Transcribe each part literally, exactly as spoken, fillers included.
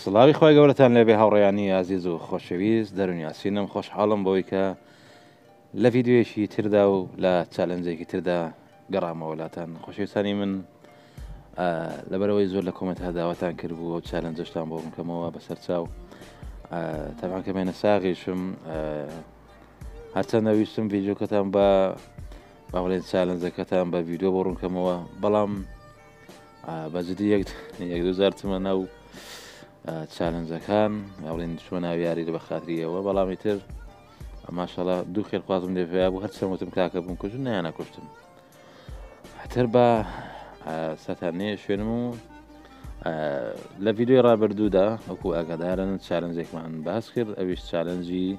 سڵاوی خۆی گەورەتان لێبێ هاوڕێیانی ئازیز و خۆشەویست دەرونیاسینم خۆشحاڵم بەوەی کە لە ڤیددیوەیەکی تردا و لە چالنجێکی تردا گەڕامەوەلاتان خۆشەویستانی من لەبەرەوەی زۆر لە کۆمنت‌ها داواتان کردبوو و چالنجشتان بۆ بکەمەوە بەسەر چاو تەمان کە مێنە ساغیشم هەرچەندە ویستم ڤیددیۆکەتان بە باڵێن چالنجەکەتان بە ڤیددیۆ بۆ ڕوونکەمەوە بەڵام بەجددی یەک دوزار چمە ناو چالنجەکان ئەوڵێن چوە ناو یاری لە بەخاتریەوە بەڵامی تر ماشەڵا دوو خێرخوازم لێڤیا بوو هەر چەمەوتم کاکە بووم کوژن نیانە کوشتم هەتر بە سەتانەیە شوێنم و لە ڤیددیۆی ڕابردوودا وەکو ئاگادارن چالنجێکمان باس کرد ئەویش چالنجی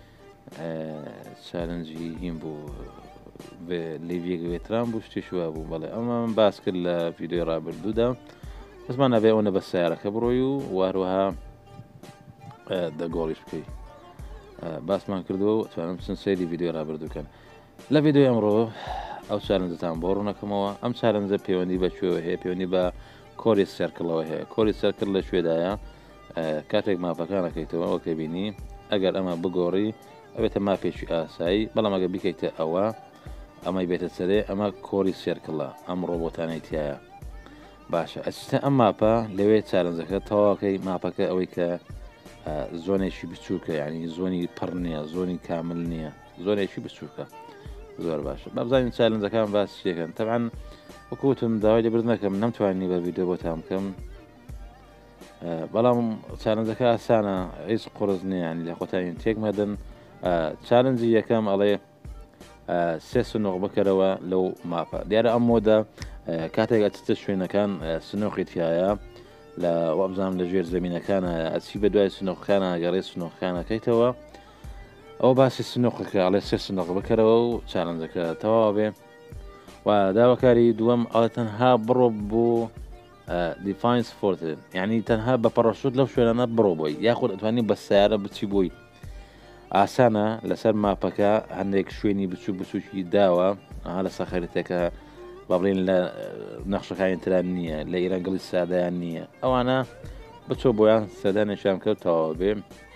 چالنجی هیم بوو لێڤێگوێتران بوو شتی شووە بوو بەڵێ ئەمە من باس کرد لە ڤیددیۆی ڕابردوودا بەسمان نەبێ ئەوە بە سیارەکە بڕۆی و واروها دەگۆڵیش بکەی باسمان کردووە و توانم چەند سەیری ڤیددیۆ ڕابردووکەن لە ڤیددیۆی ئەمڕۆ ئەو چالنجتان بۆ ڕوونەکەمەوە ئەم چالنجە پەیوەندی بە کوێوە هەیە پەیوەندی بە کۆری سەرکڵەوە هەیە کۆری سەرکرد لە کوێدایە کاتێک ماپەکانەکەیتەوە ئەوکە بینی ئەگەر ئەمە بگۆڕی ئەبێتە ماپێکی ئاسایی بەڵام ئەگە بیکەیتە ئەوە ئەمەی بێتە سەرێ ئەمە کۆری سێرکڵە ئەم ڕۆبۆتانەی تایە باشە ئەچتە ئەم ماپە لەوێ چالنجەکە تەواوەکەی ماپەکە ئەوەی کە زۆنێکی بچووکە یعنی زۆنی پڕ نییە زۆنی کامل نییە زۆنێکی بچووکە زۆر باشە بابزانین چالنجەکان باس شتێکن تەبعاً وەکوتم داوای لێبرد نەکەم نەمتوانی بە ڤیددیۆ بۆتان بکەم بەڵام چالنجەکە ئاسانە هیچ قڕز نییە ینی لە خۆتانین تێک مەدەن چالنجی یەکەم ئەڵێ سێ سنووق بکەرەوە لەو ماپە دیارە ئەم مۆدە کاتێک ئەچتە شوێنەکان سنووقی تایە لە وابزانام لە ژێر زەمینەکانە ئەچی بە دوای سنووقخانە گەڕێ سنووقخانەکەیتەوە ئەو باسی سنووقەکە ئەڵێ سێ سنووق بکەرەوە و چالنجەکە تەواو بێ و داواکاری دووەم ئەڵێ تەنها بڕۆ بۆ دیفاینس فۆرتن یعنی تەنها بە پەڕەشوت لەو شوێنانە بڕۆ بۆی یاخود ئەتوانی بە سیارە بچی بووی ئاسانە لەسەر ماپەکە هەندێک شوێنی بچوو بچووکی داوە ئەها لە سەخەریتەکە با بڵێن لە نەخشەکانی تران نییە لە ئیرەنگڵی سادایان نییە ئەوانە بچۆ بۆیان سەدانێکیان کەوت تەواو بێ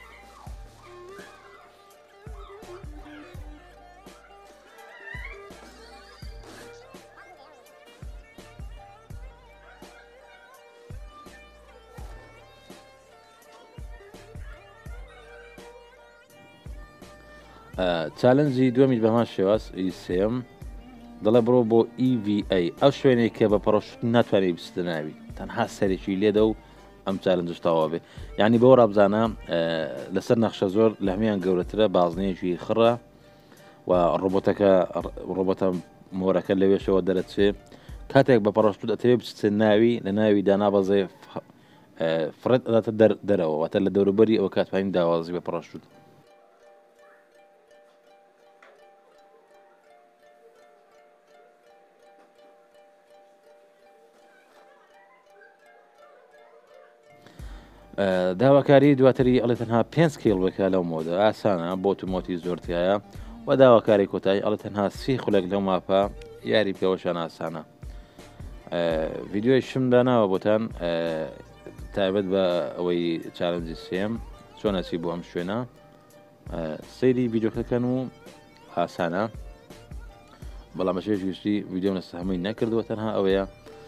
چالنجی دووەمیش بەمان شێواز سێم دەڵێ بڕۆ بۆ ئی ڤی ئەی ئەو شوێنێک کە بە پەڕەشوت ناتوانێت بستە ناوی تەنها سەرێکی لێدە و ئەم چالنجش تەواو بێ یعنی بۆ ڕابزانە لەسەر نەخشە زۆر لە هەمیان گەورەترە بازنەیەکی خڕە و ڕۆبۆتەکە ڕۆبۆتە مۆرەکە لەوێشەوە دەرەچێ کاتێک بە پەڕەشوت ئەتەوێ بچتە ناوی لە ناوی دانابەزێ فرەت ئەداتە دەرەوە واتە لە دەوروبەری ئەوە کاتوانین داوازی بە پەڕەشوت داواکاری دواتری ئەڵێ تەنها پێنج کیل بکە لەو مۆدە ئاسانە بۆ تومۆتی زۆرتایە و داواکاری کۆتایی ئەڵێ تەنها سی خولێک لەو ماپە یاری پێوەشان ئاسانە ڤیددیۆی شم داناوە بۆتان تایبەت بە ئەوەی چالنجی سێم چۆن ئەچی بۆ ئەم شوێنە سەیری ڤیددیۆکەکەن و ئاسانە بەڵام بە شێژ گشتی ڤیددیۆ نەستە هەمووی نەکردووە تەنها ئەوەیە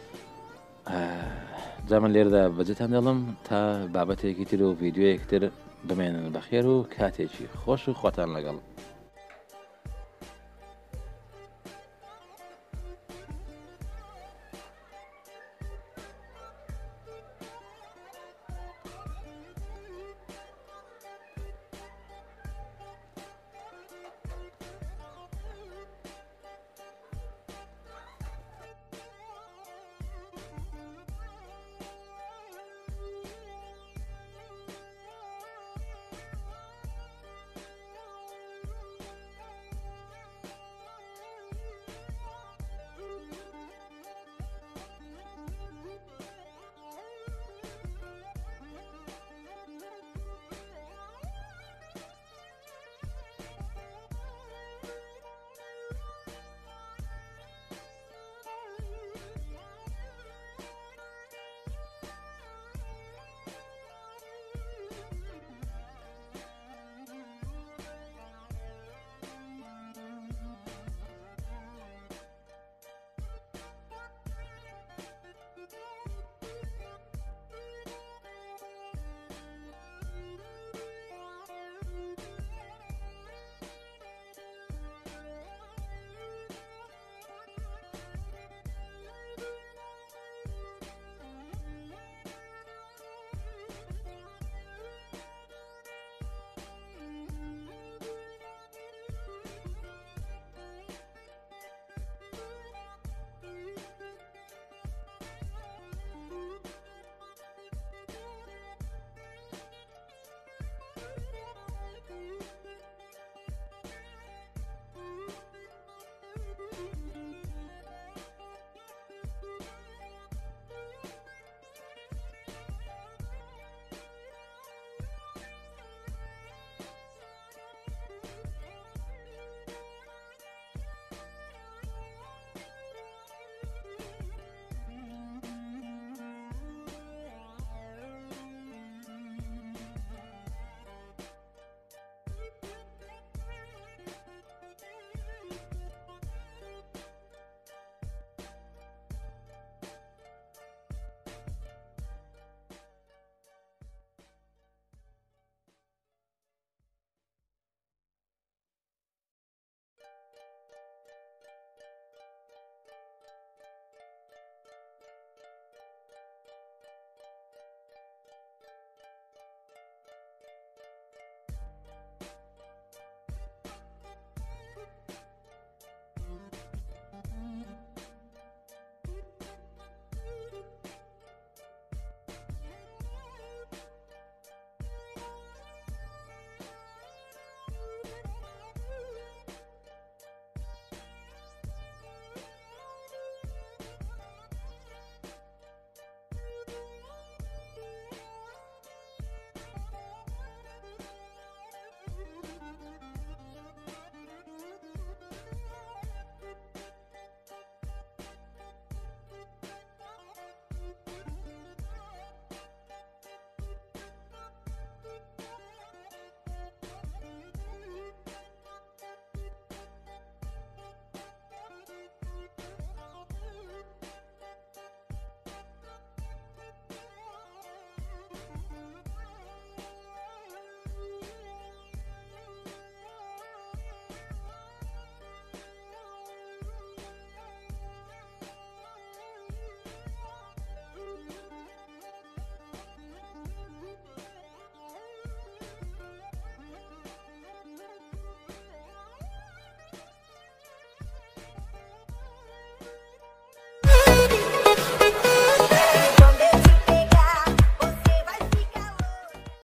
جامان لێردا بەجێتان دەڵم تا بابەتێکی تر و ڤیددیۆیەکتر بمێنن بەخێر و کاتێکی خۆش و خۆتان لەگەڵ